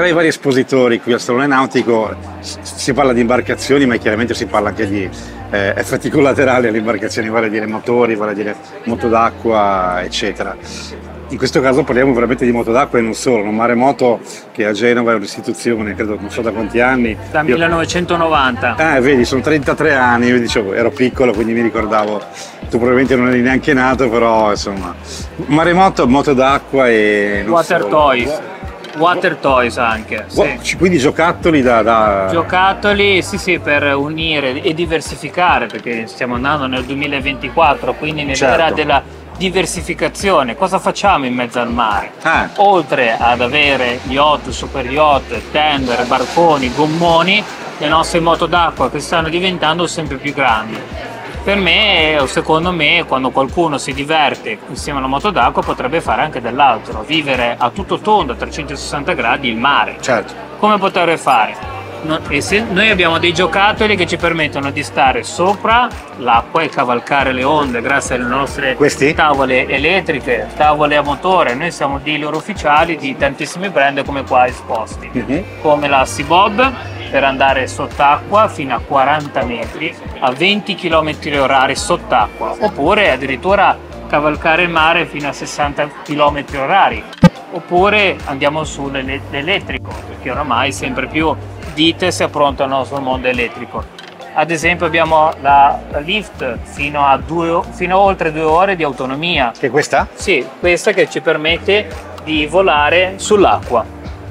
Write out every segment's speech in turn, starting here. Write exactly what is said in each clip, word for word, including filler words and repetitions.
tra i vari espositori qui al Salone Nautico si parla di imbarcazioni, ma chiaramente si parla anche di eh, effetti collaterali alle imbarcazioni, vale a dire motori, vale a dire moto d'acqua, eccetera. In questo caso parliamo veramente di moto d'acqua e non solo, un Maremoto che a Genova è un'istituzione, credo non so da quanti anni. Da io... millenovecentonovanta. Eh, vedi, sono trentatré anni, io dicevo, ero piccolo, quindi mi ricordavo, tu probabilmente non eri neanche nato, però insomma, Maremoto, moto d'acqua e... Water solo. toys. Water toys anche. Sì. Quindi giocattoli da, da... Giocattoli, sì sì, per unire e diversificare, perché stiamo andando nel duemilaventiquattro, quindi nell'era certo. della diversificazione. Cosa facciamo in mezzo al mare? Ah. Oltre ad avere yacht, super yacht, tender, barconi, gommoni, le nostre moto d'acqua che stanno diventando sempre più grandi. Per me, o secondo me, quando qualcuno si diverte insieme a una moto d'acqua potrebbe fare anche dell'altro, vivere a tutto tondo, a trecentosessanta gradi, il mare. Certo. Come poter fare? E se noi abbiamo dei giocattoli che ci permettono di stare sopra l'acqua e cavalcare le onde grazie alle nostre Questi? tavole elettriche, tavole a motore. Noi siamo dealer ufficiali di tantissimi brand come qua esposti, uh-huh. come la Seabob per andare sott'acqua fino a quaranta metri a venti chilometri orari sott'acqua, oppure addirittura cavalcare il mare fino a sessanta chilometri orari, oppure andiamo sull'elettrico, perché oramai sempre più ditte si approntano sul mondo elettrico. Ad esempio abbiamo la lift fino a, due, fino a oltre due ore di autonomia. Che è questa? Sì, questa che ci permette di volare sull'acqua.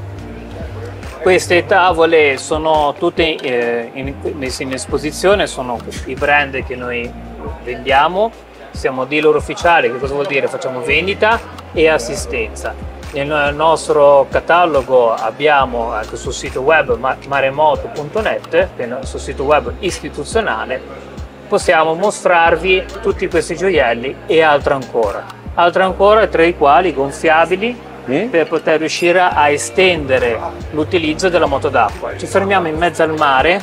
Queste tavole sono tutte eh, in, messe in esposizione, sono i brand che noi vendiamo, siamo dealer ufficiali, che cosa vuol dire? Facciamo vendita e assistenza. Nel nostro catalogo abbiamo anche sul sito web maremoto punto net, che è il nostro sito web istituzionale, possiamo mostrarvi tutti questi gioielli e altro ancora. Altro ancora, tra i quali gonfiabili, mm? per poter riuscire a estendere l'utilizzo della moto d'acqua. Ci fermiamo in mezzo al mare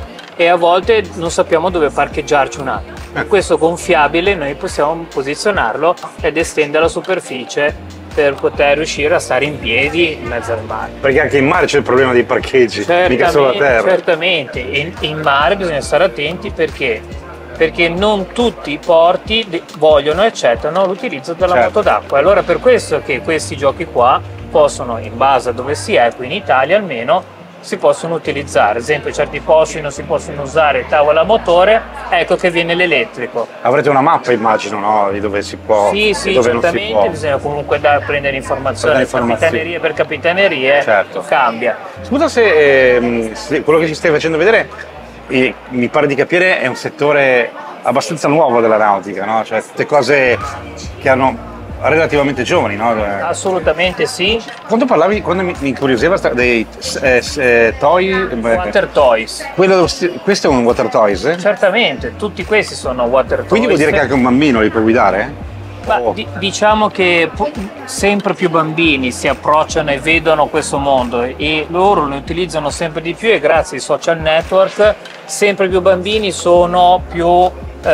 e a volte non sappiamo dove parcheggiarci un attimo. Con questo gonfiabile noi possiamo posizionarlo ed estendere la superficie per poter riuscire a stare in piedi in mezzo al mare. Perché anche in mare c'è il problema dei parcheggi, mica solo a terra. Certamente, in, in mare bisogna stare attenti perché perché non tutti i porti vogliono e accettano l'utilizzo della certo. moto d'acqua. Allora per questo che questi giochi qua possono, in base a dove si è, qui in Italia almeno, si possono utilizzare. Ad esempio certi posti non si possono usare tavola a motore, ecco che viene l'elettrico. Avrete una mappa immagino, no? Di dove si può sì sì dove certamente non si può. Bisogna comunque da prendere informazioni, informazioni. Capitanerie per capitanerie certo. cambia. Scusa se, ehm, se quello che ci stai facendo vedere eh, mi pare di capire è un settore abbastanza nuovo della nautica, no? Cioè tutte cose che hanno relativamente giovani, no? Assolutamente sì. Quando parlavi, quando mi incuriosiva dei eh, eh, toy, water toys. Quello, questo è un water toys? Eh? Certamente, tutti questi sono water toys. Quindi vuol dire che anche un bambino li può guidare? Ma oh. di, diciamo che sempre più bambini si approcciano e vedono questo mondo e loro lo utilizzano sempre di più e grazie ai social network sempre più bambini sono più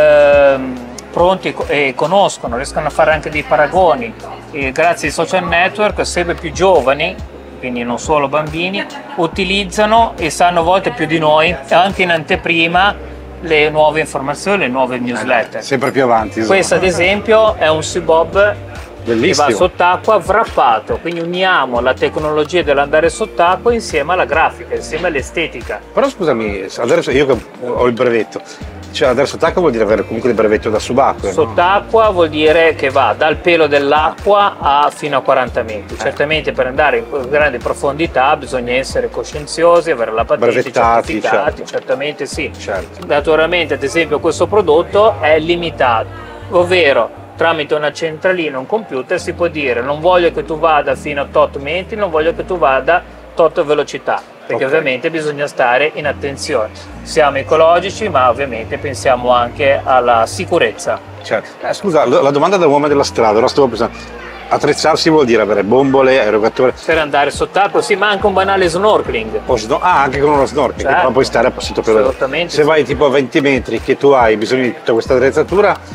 ehm, pronti e conoscono, riescono a fare anche dei paragoni e grazie ai social network sempre più giovani, quindi non solo bambini, utilizzano e sanno a volte più di noi anche in anteprima le nuove informazioni, le nuove newsletter. Sempre più avanti. Questo ad esempio è un Seabob che va sott'acqua wrappato, quindi uniamo la tecnologia dell'andare sott'acqua insieme alla grafica, insieme all'estetica. Però scusami, adesso io che ho il brevetto, cioè andare sott'acqua vuol dire avere comunque il brevetto da subacqueo. Sott'acqua no? Vuol dire che va dal pelo dell'acqua a fino a quaranta metri. Eh. Certamente per andare in grande profondità bisogna essere coscienziosi, avere la patente, brevettati, certificati, certo. certamente sì. Certo. Naturalmente ad esempio questo prodotto è limitato, ovvero tramite una centralina, un computer si può dire non voglio che tu vada fino a tot metri, non voglio che tu vada a tot velocità, perché okay. ovviamente bisogna stare in attenzione. Siamo ecologici ma ovviamente pensiamo anche alla sicurezza. Certo. Eh, scusa, la domanda da uomo della strada, ora stavo pensando, attrezzarsi vuol dire avere bombole, aerogatori? Per andare sott'acqua sì, ma anche un banale snorkeling. O sno ah, anche con uno snorkeling, certo. Però puoi stare a passito per veloce. Se sì. vai tipo a venti metri che tu hai bisogno di tutta questa attrezzatura,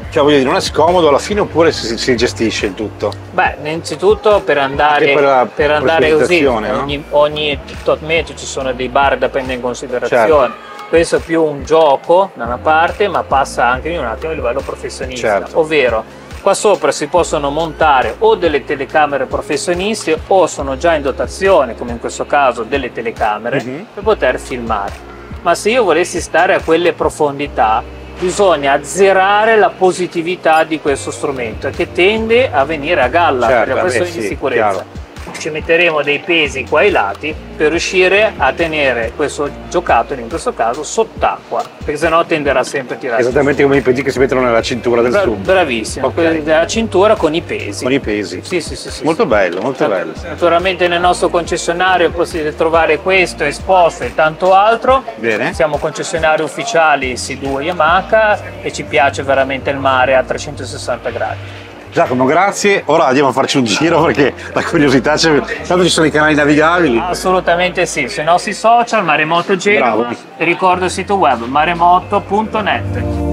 Cioè voglio dire, non è scomodo alla fine oppure si, si gestisce il tutto? Beh, innanzitutto per andare, per la per andare così, no? ogni, ogni tot metro ci sono dei bar da prendere in considerazione. Certo. Questo è più un gioco da una parte, ma passa anche in un attimo a livello professionista, certo. ovvero qua sopra si possono montare o delle telecamere professionistiche o sono già in dotazione, come in questo caso, delle telecamere mm-hmm. per poter filmare. Ma se io volessi stare a quelle profondità, bisogna azzerare la positività di questo strumento che tende a venire a galla certo, per la questione beh, di sì, sicurezza. chiaro. Ci metteremo dei pesi qua ai lati per riuscire a tenere questo giocattolo, in questo caso, sott'acqua, perché sennò tenderà sempre a tirare. Esattamente come i pesi che si mettono nella cintura del Bra- sub. Bravissimo, okay. Della cintura con i pesi. Con i pesi. Sì, sì, sì. sì molto sì. bello, molto bello. Naturalmente nel nostro concessionario potete trovare questo esposto e tanto altro. Bene. Siamo concessionari ufficiali S due Yamaha e ci piace veramente il mare a trecentosessanta gradi. Giacomo, grazie. Ora andiamo a farci un giro perché la curiosità c'è. Tanto ci sono i canali navigabili. Assolutamente sì, sui nostri social, Maremoto Genova. Bravo. Ricordo il sito web maremoto punto net.